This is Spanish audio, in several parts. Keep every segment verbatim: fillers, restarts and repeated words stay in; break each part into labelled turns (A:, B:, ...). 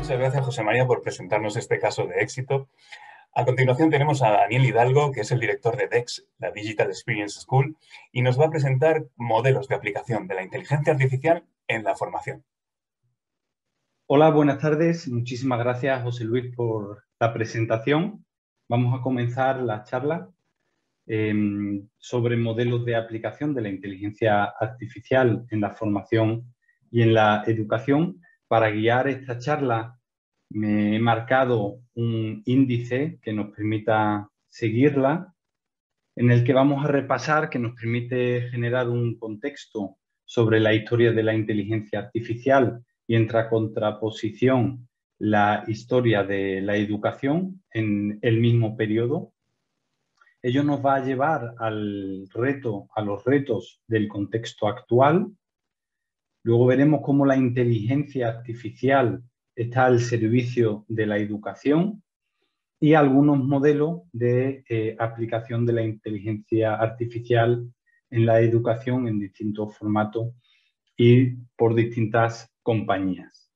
A: Muchas gracias, José María, por presentarnos este caso de éxito. A continuación tenemos a Daniel Hidalgo, que es el director de D E X, la Digital Experience School, y nos va a presentar modelos de aplicación de la inteligencia artificial en la formación.
B: Hola, buenas tardes. Muchísimas gracias, José Luis, por la presentación. Vamos a comenzar la charla eh, sobre modelos de aplicación de la inteligencia artificial en la formación y en la educación. Para guiar esta charla me he marcado un índice que nos permita seguirla, en el que vamos a repasar, que nos permite generar un contexto sobre la historia de la inteligencia artificial y entra contraposición la historia de la educación en el mismo periodo. Ello nos va a llevar al reto, a los retos del contexto actual. Luego veremos cómo la inteligencia artificial está al servicio de la educación y algunos modelos de eh, aplicación de la inteligencia artificial en la educación en distintos formatos y por distintas compañías.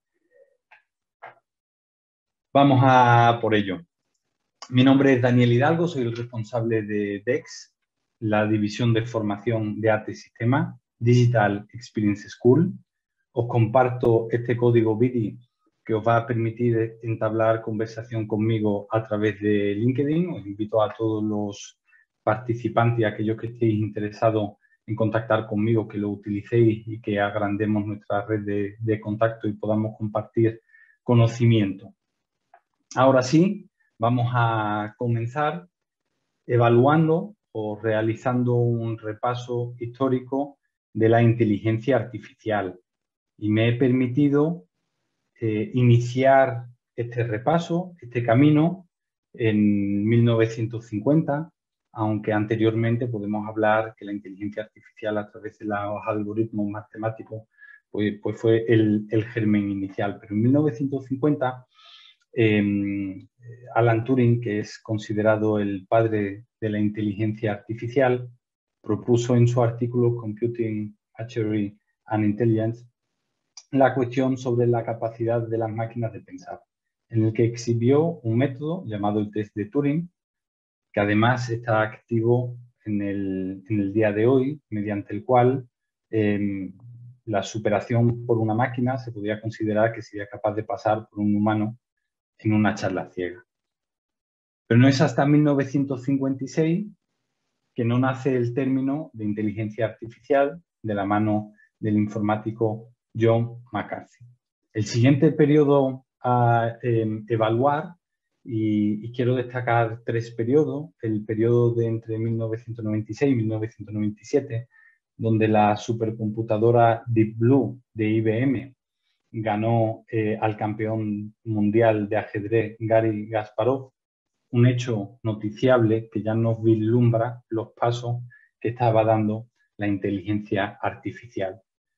B: Vamos a por ello. Mi nombre es Daniel Hidalgo, soy el responsable de D E X, la división de formación de arte y sistema, Digital Experience School. Os comparto este código B I D I que os va a permitir entablar conversación conmigo a través de LinkedIn. Os invito a todos los participantes y a aquellos que estéis interesados en contactar conmigo, que lo utilicéis y que agrandemos nuestra red de, de contacto y podamos compartir conocimiento. Ahora sí, vamos a comenzar evaluando o realizando un repaso histórico de la inteligencia artificial. Y me he permitido eh, iniciar este repaso, este camino, en mil novecientos cincuenta, aunque anteriormente podemos hablar que la inteligencia artificial a través de los algoritmos matemáticos pues, pues fue el, el germen inicial. Pero en mil novecientos cincuenta, eh, Alan Turing, que es considerado el padre de la inteligencia artificial, propuso en su artículo Computing, Theory and Intelligence la cuestión sobre la capacidad de las máquinas de pensar, en el que exhibió un método llamado el test de Turing, que además está activo en el, en el día de hoy, mediante el cual eh, la superación por una máquina se podría considerar que sería capaz de pasar por un humano en una charla ciega. Pero no es hasta mil novecientos cincuenta y seis que no nace el término de inteligencia artificial de la mano del informático John McCarthy. El siguiente periodo a eh, evaluar, y, y quiero destacar tres periodos, el periodo de entre mil novecientos noventa y seis y mil novecientos noventa y siete, donde la supercomputadora Deep Blue de I B M ganó eh, al campeón mundial de ajedrez Garry Kasparov, un hecho noticiable que ya nos vislumbra los pasos que estaba dando la inteligencia artificial.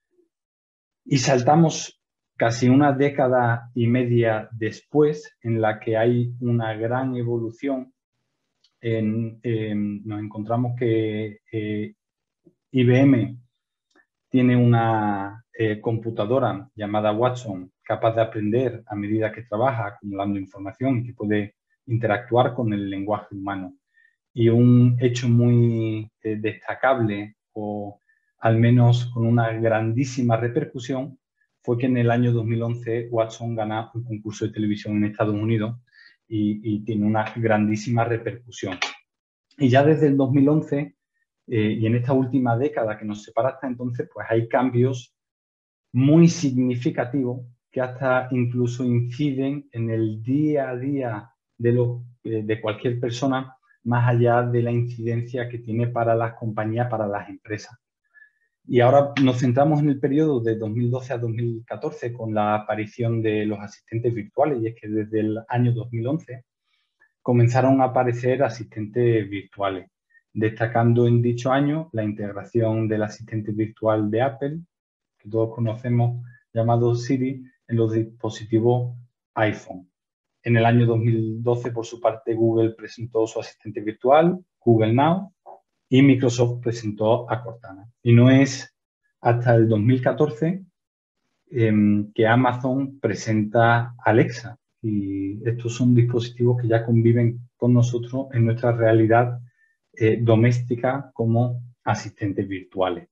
B: Y saltamos casi una década y media después, en la que hay una gran evolución. En, eh, nos encontramos que eh, I B M tiene una eh, computadora llamada Watson, capaz de aprender a medida que trabaja, acumulando información y que puede interactuar con el lenguaje humano. Y un hecho muy eh, destacable, o al menos con una grandísima repercusión, fue que en el año dos mil once Watson gana un concurso de televisión en Estados Unidos y, y tiene una grandísima repercusión. Y ya desde el dos mil once eh, y en esta última década que nos separa hasta entonces, pues hay cambios muy significativos que hasta incluso inciden en el día a día de, los, eh, de cualquier persona, más allá de la incidencia que tiene para las compañías, para las empresas. Y ahora nos centramos en el periodo de dos mil doce a dos mil catorce con la aparición de los asistentes virtuales, y es que desde el año dos mil once comenzaron a aparecer asistentes virtuales, destacando en dicho año la integración del asistente virtual de Apple, que todos conocemos, llamado Siri, en los dispositivos iPhone. En el año dos mil doce, por su parte, Google presentó su asistente virtual, Google Now, y Microsoft presentó a Cortana. Y no es hasta el dos mil catorce eh, que Amazon presenta Alexa. Y estos son dispositivos que ya conviven con nosotros en nuestra realidad eh, doméstica como asistentes virtuales.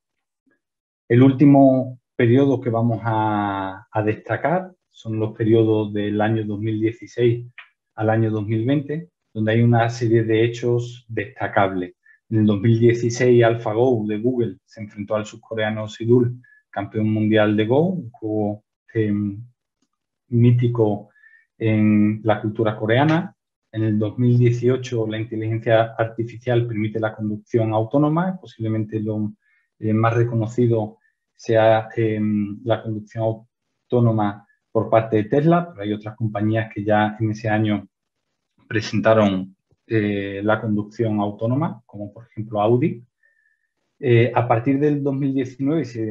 B: El último periodo que vamos a, a destacar son los periodos del año dos mil dieciséis al año dos mil veinte, donde hay una serie de hechos destacables. En el dos mil dieciséis, AlphaGo de Google se enfrentó al surcoreano Sidul, campeón mundial de Go, un juego eh, mítico en la cultura coreana. En el dos mil dieciocho, la inteligencia artificial permite la conducción autónoma, posiblemente lo eh, más reconocido sea eh, la conducción autónoma por parte de Tesla, pero hay otras compañías que ya en ese año presentaron eh, la conducción autónoma, como por ejemplo Audi. Eh, a partir del dos mil diecinueve se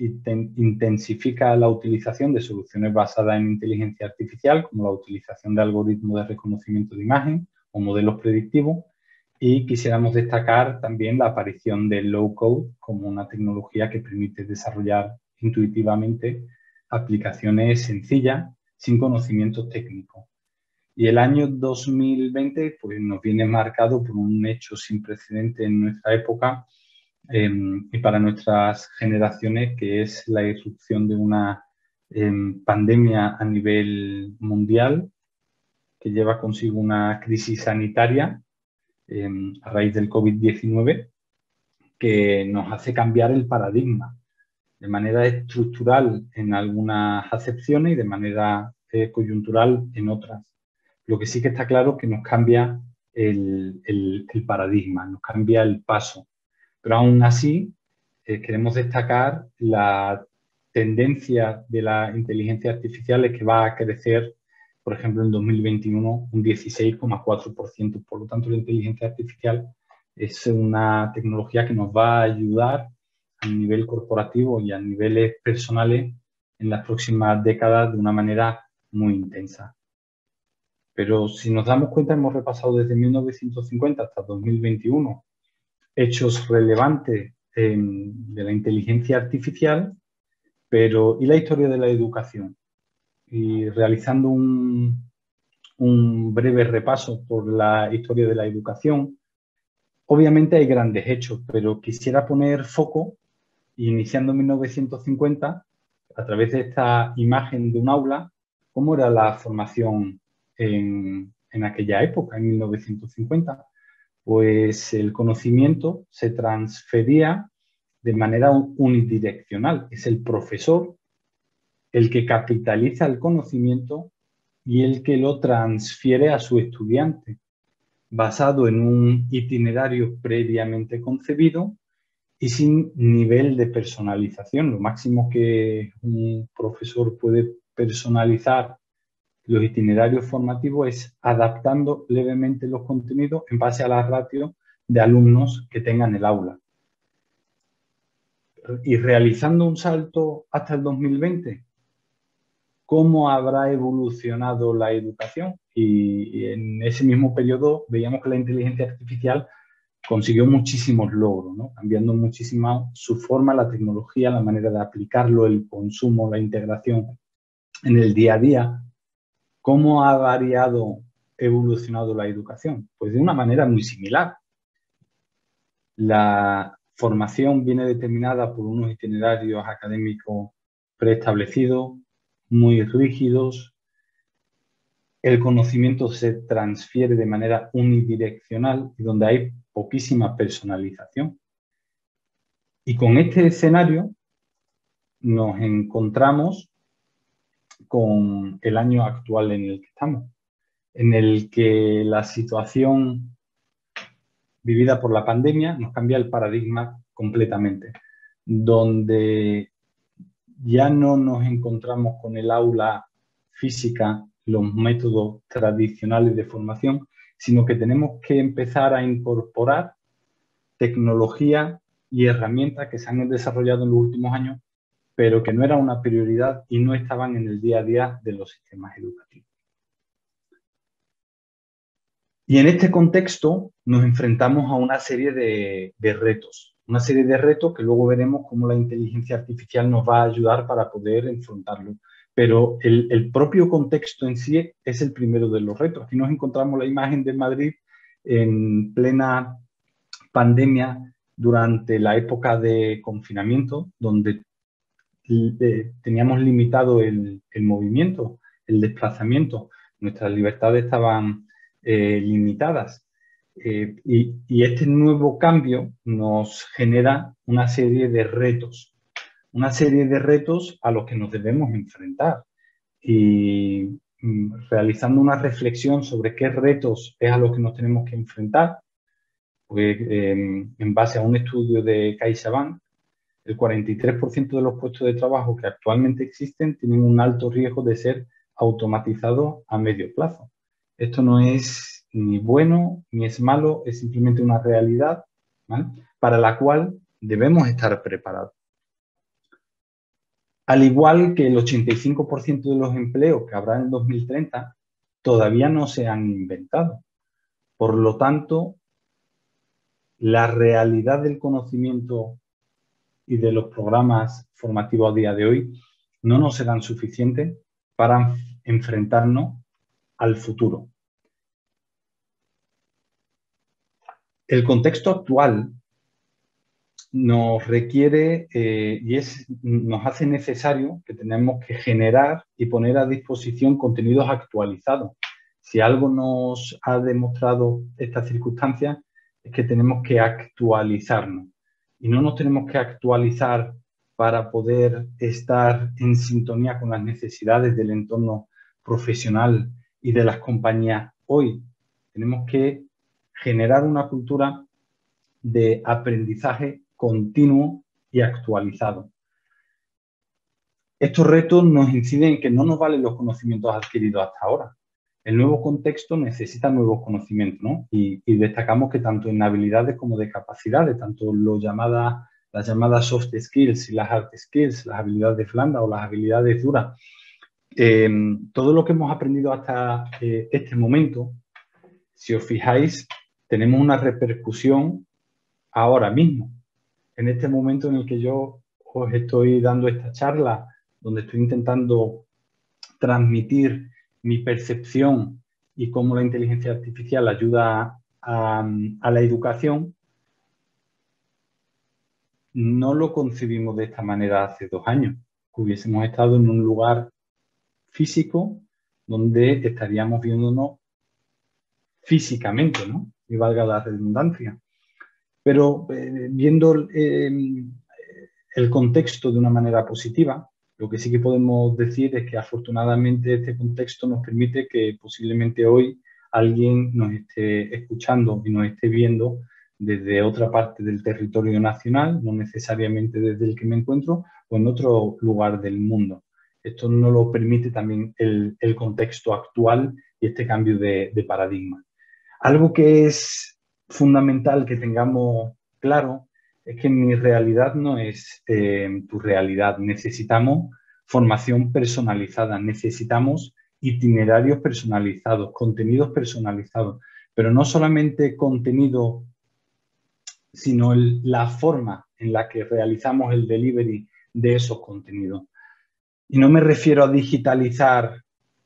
B: intensifica la utilización de soluciones basadas en inteligencia artificial, como la utilización de algoritmos de reconocimiento de imagen o modelos predictivos, y quisiéramos destacar también la aparición del low code como una tecnología que permite desarrollar intuitivamente aplicaciones sencillas sin conocimientos técnicos. Y el año dos mil veinte pues, nos viene marcado por un hecho sin precedente en nuestra época eh, y para nuestras generaciones, que es la irrupción de una eh, pandemia a nivel mundial que lleva consigo una crisis sanitaria eh, a raíz del COVID diecinueve, que nos hace cambiar el paradigma de manera estructural en algunas acepciones y de manera eh, coyuntural en otras. Lo que sí que está claro es que nos cambia el, el, el paradigma, nos cambia el paso. Pero aún así, eh, queremos destacar la tendencia de la inteligencia artificial es que va a crecer, por ejemplo, en dos mil veintiuno un dieciséis coma cuatro por ciento. Por lo tanto, la inteligencia artificial es una tecnología que nos va a ayudar a nivel corporativo y a niveles personales en las próximas décadas de una manera muy intensa. Pero si nos damos cuenta, hemos repasado desde mil novecientos cincuenta hasta dos mil veintiuno hechos relevantes eh, de la inteligencia artificial, pero ¿y la historia de la educación? Y realizando un, un breve repaso por la historia de la educación, obviamente hay grandes hechos, pero quisiera poner foco, iniciando en mil novecientos cincuenta, a través de esta imagen de un aula, cómo era la formación en, en aquella época, en mil novecientos cincuenta. Pues el conocimiento se transfería de manera unidireccional. Es el profesor el que capitaliza el conocimiento y el que lo transfiere a su estudiante, basado en un itinerario previamente concebido y sin nivel de personalización. Lo máximo que un profesor puede personalizar los itinerarios formativos es adaptando levemente los contenidos en base a la ratio de alumnos que tengan el aula. Y realizando un salto hasta el dos mil veinte, ¿cómo habrá evolucionado la educación? Y en ese mismo periodo veíamos que la inteligencia artificial consiguió muchísimos logros, ¿no? Cambiando muchísimo su forma, la tecnología, la manera de aplicarlo, el consumo, la integración en el día a día. ¿Cómo ha variado, evolucionado la educación? Pues de una manera muy similar. La formación viene determinada por unos itinerarios académicos preestablecidos, muy rígidos. El conocimiento se transfiere de manera unidireccional y donde hay poquísima personalización. Y con este escenario nos encontramos con el año actual en el que estamos, en el que la situación vivida por la pandemia nos cambia el paradigma completamente, donde ya no nos encontramos con el aula física, los métodos tradicionales de formación, sino que tenemos que empezar a incorporar tecnología y herramientas que se han desarrollado en los últimos años, pero que no era una prioridad y no estaban en el día a día de los sistemas educativos. Y en este contexto nos enfrentamos a una serie de, de retos. Una serie de retos que luego veremos cómo la inteligencia artificial nos va a ayudar para poder enfrentarlo. Pero el, el propio contexto en sí es el primero de los retos. Aquí nos encontramos la imagen de Madrid en plena pandemia durante la época de confinamiento, donde eh, teníamos limitado el, el movimiento, el desplazamiento. Nuestras libertades estaban eh, limitadas. Eh, y, y este nuevo cambio nos genera una serie de retos, una serie de retos a los que nos debemos enfrentar. Y mm, realizando una reflexión sobre qué retos es a los que nos tenemos que enfrentar, pues, eh, en base a un estudio de CaixaBank, el cuarenta y tres por ciento de los puestos de trabajo que actualmente existen tienen un alto riesgo de ser automatizados a medio plazo. Esto no es ni bueno ni es malo, es simplemente una realidad, ¿vale?, para la cual debemos estar preparados. Al igual que el ochenta y cinco por ciento de los empleos que habrá en dos mil treinta todavía no se han inventado. Por lo tanto, la realidad del conocimiento y de los programas formativos a día de hoy no nos serán suficientes para enfrentarnos al futuro. El contexto actual nos requiere eh, y es, nos hace necesario que tenemos que generar y poner a disposición contenidos actualizados. Si algo nos ha demostrado esta circunstancia es que tenemos que actualizarnos. Y no nos tenemos que actualizar para poder estar en sintonía con las necesidades del entorno profesional y de las compañías hoy. Tenemos que generar una cultura de aprendizaje continuo y actualizado. Estos retos nos inciden en que no nos valen los conocimientos adquiridos hasta ahora. El nuevo contexto necesita nuevos conocimientos, ¿no? Y, y destacamos que tanto en habilidades como de capacidades, tanto lo llamada, las llamadas soft skills y las hard skills, las habilidades blandas o las habilidades duras, eh, todo lo que hemos aprendido hasta eh, este momento, si os fijáis, tenemos una repercusión ahora mismo. En este momento en el que yo os estoy dando esta charla, donde estoy intentando transmitir mi percepción y cómo la inteligencia artificial ayuda a, a la educación, no lo concebimos de esta manera hace dos años. Hubiésemos estado en un lugar físico donde estaríamos viéndonos físicamente, ¿no? Y valga la redundancia. Pero eh, viendo eh, el contexto de una manera positiva, lo que sí que podemos decir es que afortunadamente este contexto nos permite que posiblemente hoy alguien nos esté escuchando y nos esté viendo desde otra parte del territorio nacional, no necesariamente desde el que me encuentro, o en otro lugar del mundo. Esto nos lo permite también el, el contexto actual y este cambio de, de paradigma. Algo que es fundamental que tengamos claro es que mi realidad no es eh, tu realidad. Necesitamos formación personalizada, necesitamos itinerarios personalizados, contenidos personalizados, pero no solamente contenido, sino el, la forma en la que realizamos el delivery de esos contenidos. Y no me refiero a digitalizar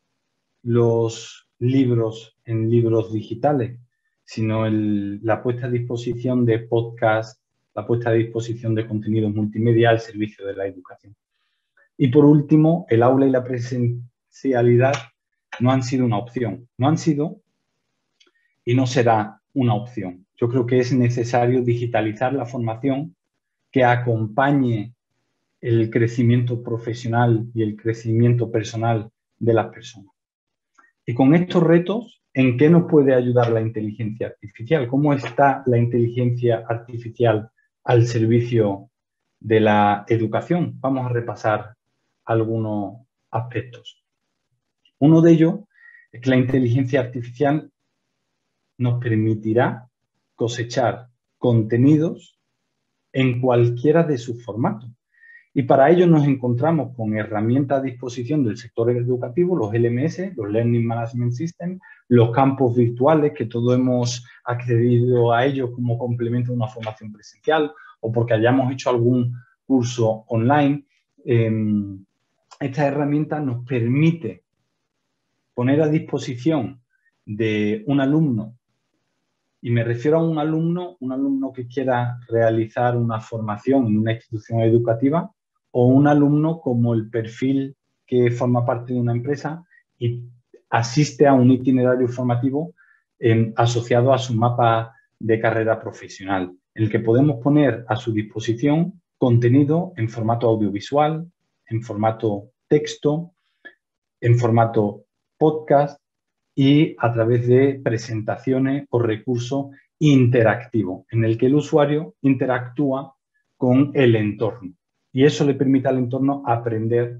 B: los libros en libros digitales, sino el, la puesta a disposición de podcasts, la puesta a disposición de contenidos multimedia al servicio de la educación. Y por último, el aula y la presencialidad no han sido una opción, no han sido y no será una opción. Yo creo que es necesario digitalizar la formación que acompañe el crecimiento profesional y el crecimiento personal de las personas. Y con estos retos, ¿en qué nos puede ayudar la inteligencia artificial? ¿Cómo está la inteligencia artificial al servicio de la educación? Vamos a repasar algunos aspectos. Uno de ellos es que la inteligencia artificial nos permitirá cosechar contenidos en cualquiera de sus formatos. Y para ello nos encontramos con herramientas a disposición del sector educativo, los L M S, los Learning Management System, los campos virtuales, que todos hemos accedido a ellos como complemento de una formación presencial, o porque hayamos hecho algún curso online, eh, esta herramienta nos permite poner a disposición de un alumno, y me refiero a un alumno, un alumno que quiera realizar una formación en una institución educativa, o un alumno como el perfil que forma parte de una empresa y asiste a un itinerario formativo eh, asociado a su mapa de carrera profesional, en el que podemos poner a su disposición contenido en formato audiovisual, en formato texto, en formato podcast y a través de presentaciones o recursos interactivos, en el que el usuario interactúa con el entorno. Y eso le permite al entorno aprender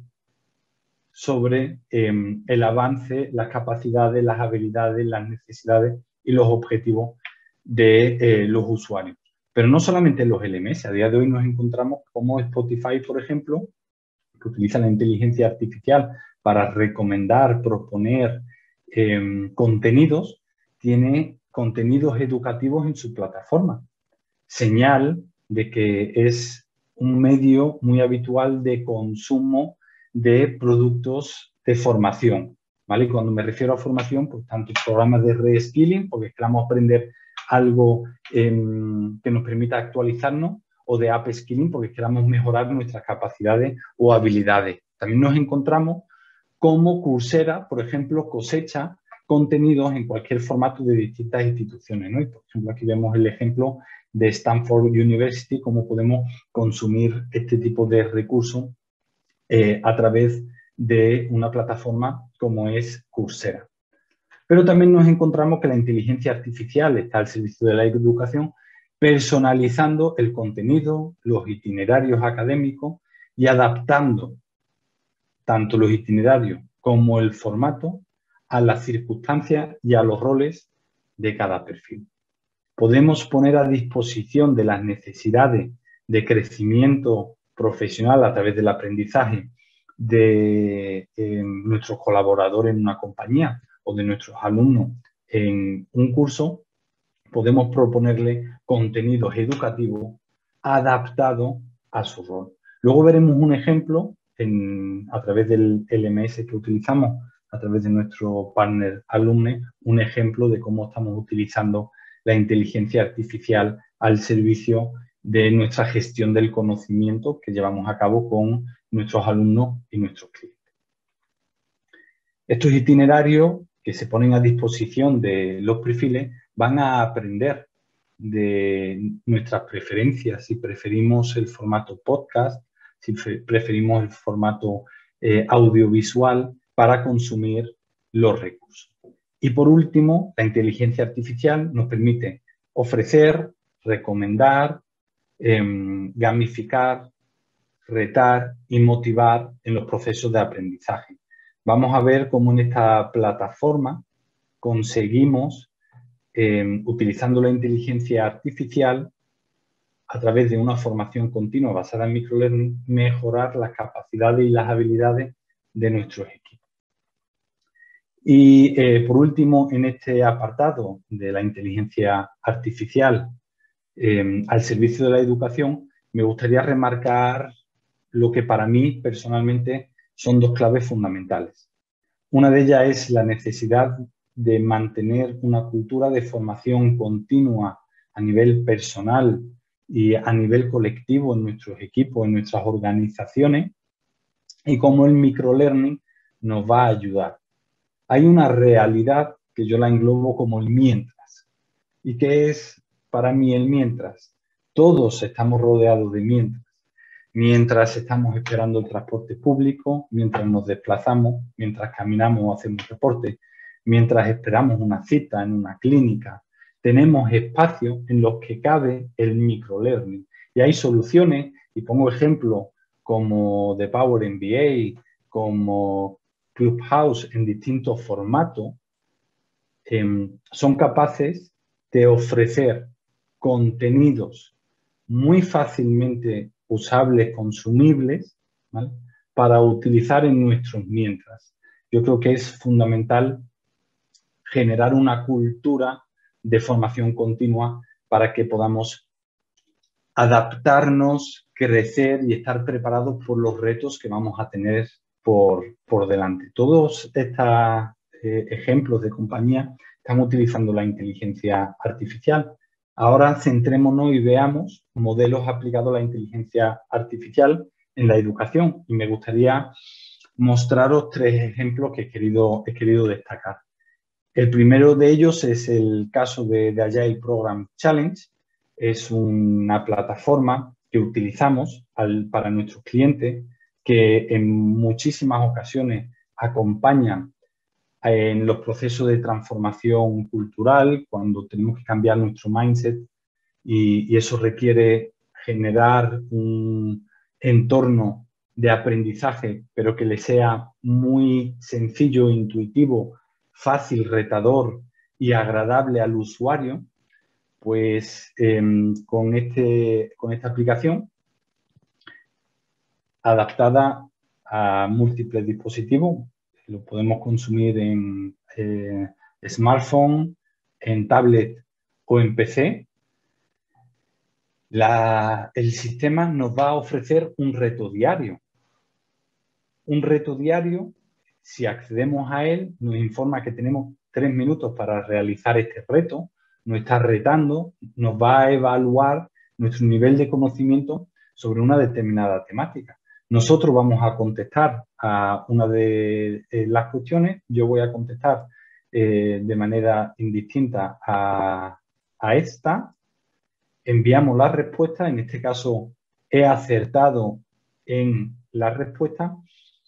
B: sobre eh, el avance, las capacidades, las habilidades, las necesidades y los objetivos de eh, los usuarios. Pero no solamente los L M S, a día de hoy nos encontramos como Spotify, por ejemplo, que utiliza la inteligencia artificial para recomendar, proponer eh, contenidos, tiene contenidos educativos en su plataforma. Señal de que es un medio muy habitual de consumo de productos de formación, ¿vale? Y cuando me refiero a formación, pues tanto programas de reskilling, porque queramos aprender algo eh, que nos permita actualizarnos, o de upskilling, porque queramos mejorar nuestras capacidades o habilidades. También nos encontramos como Coursera, por ejemplo, cosecha contenidos en cualquier formato de distintas instituciones, ¿no? Y por ejemplo, aquí vemos el ejemplo de Stanford University, cómo podemos consumir este tipo de recursos eh, a través de una plataforma como es Coursera. Pero también nos encontramos que la inteligencia artificial está al servicio de la educación, personalizando el contenido, los itinerarios académicos y adaptando tanto los itinerarios como el formato a las circunstancias y a los roles de cada perfil. Podemos poner a disposición de las necesidades de crecimiento profesional a través del aprendizaje de eh, nuestros colaboradores en una compañía o de nuestros alumnos en un curso. Podemos proponerle contenidos educativos adaptados a su rol. Luego veremos un ejemplo en, a través del L M S que utilizamos, a través de nuestro partner Alumne, un ejemplo de cómo estamos utilizando la inteligencia artificial al servicio de nuestra gestión del conocimiento que llevamos a cabo con nuestros alumnos y nuestros clientes. Estos itinerarios que se ponen a disposición de los perfiles van a aprender de nuestras preferencias, si preferimos el formato podcast, si preferimos el formato eh, audiovisual para consumir los recursos. Y por último, la inteligencia artificial nos permite ofrecer, recomendar, eh, gamificar, retar y motivar en los procesos de aprendizaje. Vamos a ver cómo en esta plataforma conseguimos, eh, utilizando la inteligencia artificial, a través de una formación continua basada en microlearning, mejorar las capacidades y las habilidades de nuestros equipos. Y eh, por último, en este apartado de la inteligencia artificial eh, al servicio de la educación, me gustaría remarcar lo que para mí personalmente son dos claves fundamentales. Una de ellas es la necesidad de mantener una cultura de formación continua a nivel personal y a nivel colectivo en nuestros equipos, en nuestras organizaciones, y cómo el microlearning nos va a ayudar. Hay una realidad que yo la englobo como el mientras. ¿Y qué es para mí el mientras? Todos estamos rodeados de mientras. Mientras estamos esperando el transporte público, mientras nos desplazamos, mientras caminamos o hacemos deporte, mientras esperamos una cita en una clínica, tenemos espacios en los que cabe el microlearning. Y hay soluciones, y pongo ejemplos como The Power M B A, como Clubhouse en distintos formatos, eh, son capaces de ofrecer contenidos muy fácilmente usables, consumibles, ¿vale?, para utilizar en nuestros mientras. Yo creo que es fundamental generar una cultura de formación continua para que podamos adaptarnos, crecer y estar preparados por los retos que vamos a tener por, por delante. Todos estos eh, ejemplos de compañía están utilizando la inteligencia artificial. Ahora centrémonos y veamos modelos aplicados a la inteligencia artificial en la educación. Y me gustaría mostraros tres ejemplos que he querido, he querido destacar. El primero de ellos es el caso de, de Agile Program Challenge. Es una plataforma que utilizamos al, para nuestros clientes que en muchísimas ocasiones acompañan en los procesos de transformación cultural, cuando tenemos que cambiar nuestro mindset y, y eso requiere generar un entorno de aprendizaje, pero que le sea muy sencillo, intuitivo, fácil, retador y agradable al usuario, pues eh, con, este, con esta aplicación adaptada a múltiples dispositivos, lo podemos consumir en eh, smartphone, en tablet o en P C. La, el sistema nos va a ofrecer un reto diario. Un reto diario, si accedemos a él, nos informa que tenemos tres minutos para realizar este reto, nos está retando, nos va a evaluar nuestro nivel de conocimiento sobre una determinada temática. Nosotros vamos a contestar a una de eh, las cuestiones, yo voy a contestar eh, de manera indistinta a, a esta, enviamos la respuesta, en este caso he acertado en la respuesta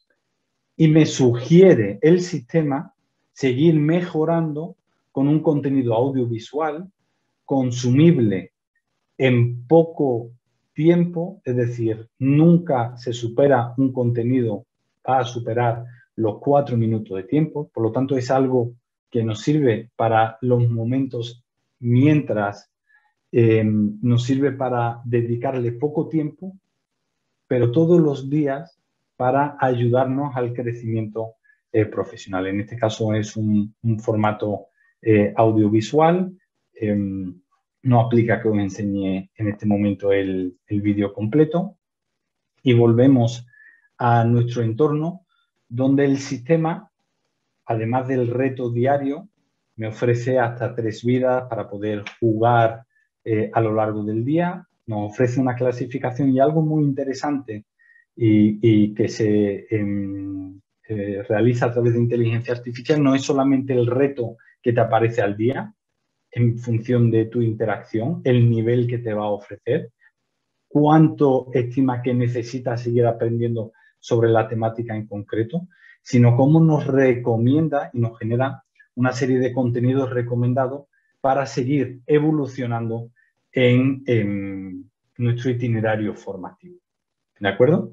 B: y me sugiere el sistema seguir mejorando con un contenido audiovisual consumible en poco tiempo, es decir, nunca se supera un contenido a superar los cuatro minutos de tiempo, por lo tanto es algo que nos sirve para los momentos mientras eh, nos sirve para dedicarle poco tiempo, pero todos los días para ayudarnos al crecimiento eh, profesional. En este caso es un, un formato eh, audiovisual. Eh, no aplica que os enseñe en este momento el, el vídeo completo. Y volvemos a nuestro entorno, donde el sistema, además del reto diario, me ofrece hasta tres vidas para poder jugar eh, a lo largo del día. Nos ofrece una clasificación y algo muy interesante y, y que se eh, eh, realiza a través de inteligencia artificial no es solamente el reto que te aparece al día en función de tu interacción, el nivel que te va a ofrecer, cuánto estima que necesitas seguir aprendiendo sobre la temática en concreto, sino cómo nos recomienda y nos genera una serie de contenidos recomendados para seguir evolucionando en, en nuestro itinerario formativo. ¿De acuerdo?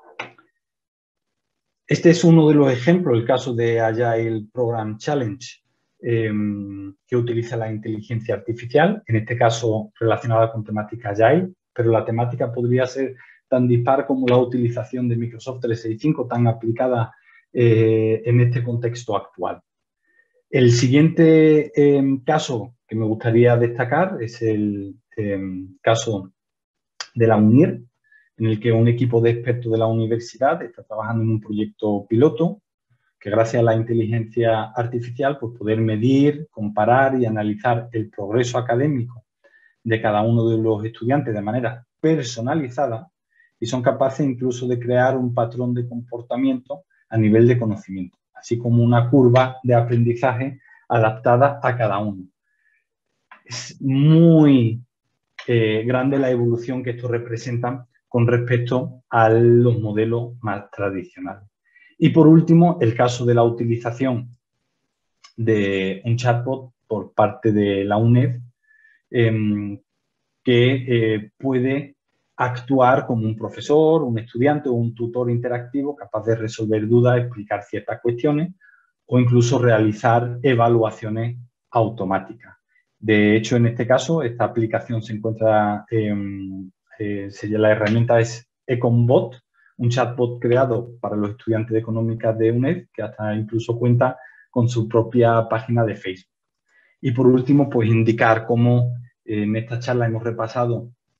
B: Este es uno de los ejemplos, el caso de Agile Program Challenge, eh, que utiliza la inteligencia artificial, en este caso relacionada con temática Agile, pero la temática podría ser tan dispar como la utilización de Microsoft trescientos sesenta y cinco, tan aplicada eh, en este contexto actual. El siguiente eh, caso que me gustaría destacar es el eh, caso de la UNIR, en el que un equipo de expertos de la universidad está trabajando en un proyecto piloto que gracias a la inteligencia artificial pues poder medir, comparar y analizar el progreso académico de cada uno de los estudiantes de manera personalizada y son capaces incluso de crear un patrón de comportamiento a nivel de conocimiento, así como una curva de aprendizaje adaptada a cada uno. Es muy eh, grande la evolución que esto representa con respecto a los modelos más tradicionales. Y por último, el caso de la utilización de un chatbot por parte de la UNED, eh, que eh, puede actuar como un profesor, un estudiante o un tutor interactivo capaz de resolver dudas, explicar ciertas cuestiones o incluso realizar evaluaciones automáticas. De hecho, en este caso, esta aplicación se encuentra, eh, eh, la herramienta es EconBot, un chatbot creado para los estudiantes de económicas de UNED, que hasta incluso cuenta con su propia página de Facebook. Y por último, pues indicar cómo eh, en esta charla hemos repasado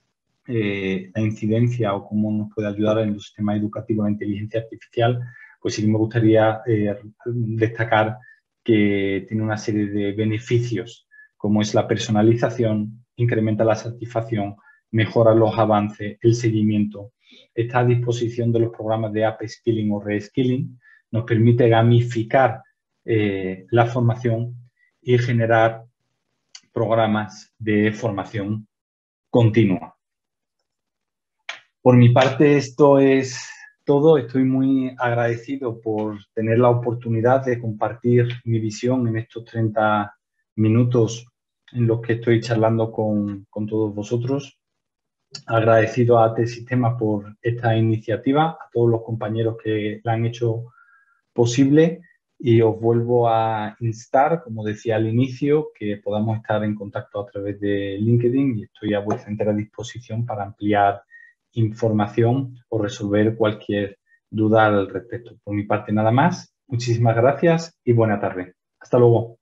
B: eh, la incidencia o cómo nos puede ayudar en los sistemas educativos la inteligencia artificial, pues sí que me gustaría eh, destacar que tiene una serie de beneficios, como es la personalización, incrementa la satisfacción, mejora los avances, el seguimiento, está a disposición de los programas de upskilling o reskilling, nos permite gamificar eh, la formación y generar programas de formación continua. Por mi parte, esto es todo. Estoy muy agradecido por tener la oportunidad de compartir mi visión en estos treinta minutos en los que estoy charlando con, con todos vosotros. Agradecido a A T Sistemas por esta iniciativa, a todos los compañeros que la han hecho posible, y os vuelvo a instar, como decía al inicio, que podamos estar en contacto a través de LinkedIn, y estoy a vuestra entera disposición para ampliar información o resolver cualquier duda al respecto. Por mi parte, nada más. Muchísimas gracias y buena tarde. Hasta luego.